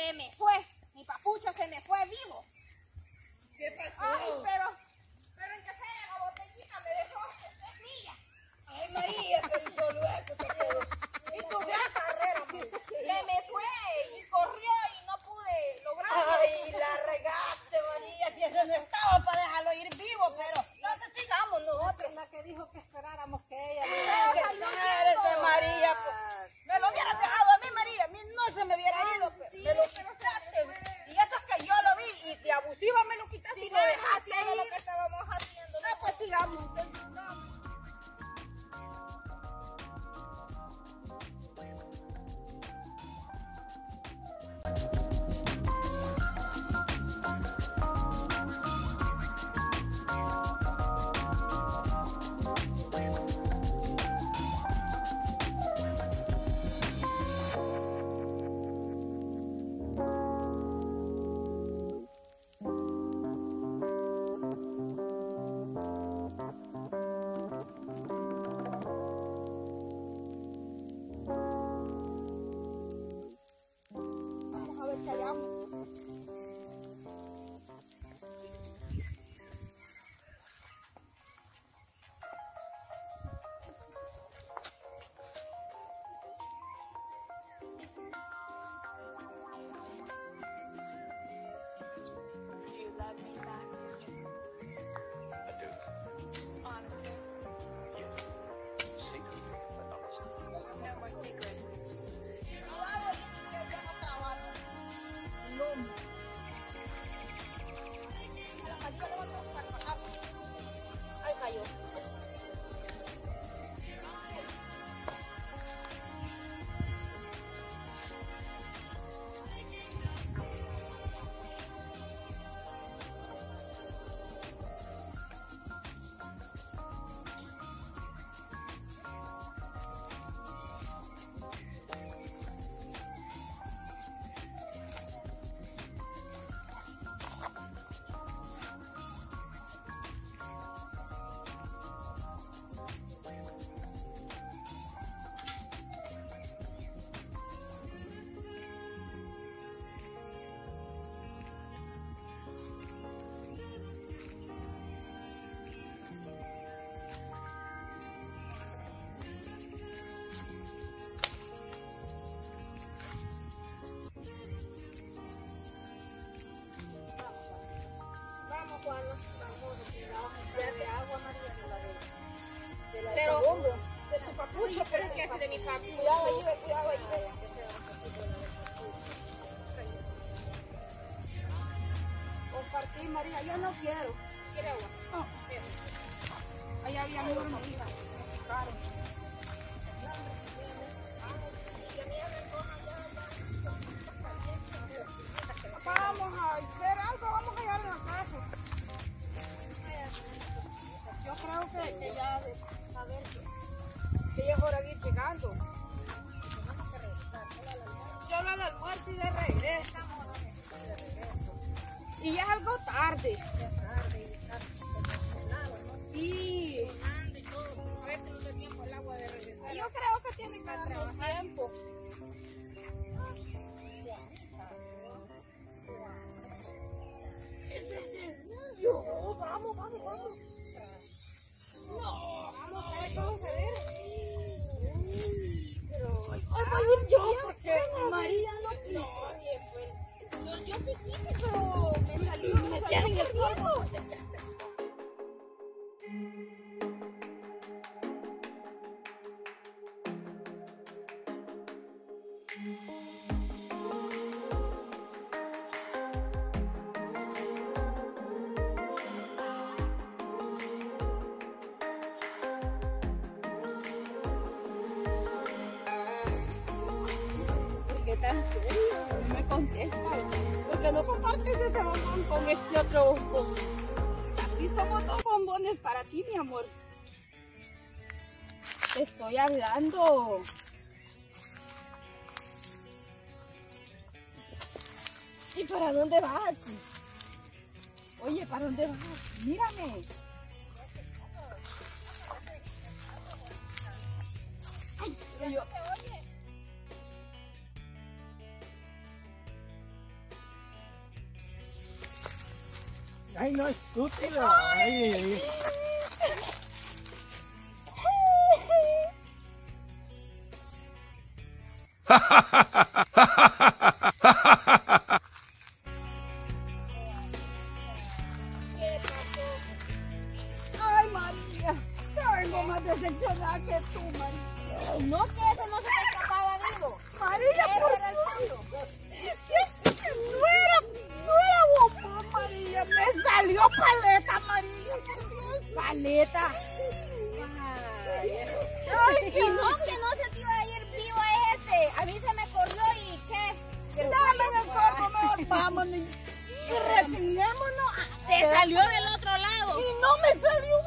se me fue. Mi papucho se me fue vivo. ¿Qué pasó? Ay, pero en que sea la botellita me dejó semilla. Ay, María, pero solo eso te quedó. Y tu gran carrera, Se me fue y corrió y no pude lograrlo. ay, la regaste, María, si eso no estaba para dejarlo ir vivo, pero no te sigamos nosotros. La que dijo que esperáramos que ella. Espérate, María, pues, me lo hubieras dejado a mí, María, a mí no se me hubiera ido, pero me lo quitaste. Y eso es que yo lo vi y de abusiva me lo quitaste y lo dejaste Todo lo ir. que estábamos haciendo. No, pues sigamos. Vamos a ver qué hallamos. Ay, cayó. Vamos, Juana. Vamos, de agua, María, de la Pero segundo. de tu papucho, pero es que es de mi papucho. Cuidado ahí, ve, cuidado ahí. Compartir, María, yo no quiero. ¿Quiere agua? No. Ahí había mi hormiga. Claro. Vamos a ver algo, vamos a llegar a la casa. Yo creo que ya de saber que ya es hora de ir llegando. Yo no al almuerzo y de regreso. Y ya es algo tarde. Sí. Y todo. A veces no da tiempo el agua de regresar. Yo creo que tiene que dar tiempo. Vamos, vamos, vamos. No, Vamos a ver, vamos a ver. pero hoy voy a ir yo porque María no quiso. Yo sí quise, pero me salió corriendo. ¿Por qué tan serio? No me contesta. ¿Por qué no compartes ese bombón con este otro bombón? Aquí somos dos bombones para ti, mi amor. Te estoy hablando. ¿Y para dónde vas? Oye, ¿para dónde vas? Mírame. Ay, pero yo... Ay, no, estúpido. Ay. Ay, María. Vengo más decepcionada que tú, María. No, que ese no se te escapaba vivo. María, Ese por era el fondo. no era bombón, María. Me salió paleta, María. Por Dios. Paleta. Ay, Y no, que no se te iba a ir vivo a ese. A mí se me corrió y ¿qué? dame en el cuerpo, mejor vámonos. Y resignémonos. Te salió del otro lado. Y no me salió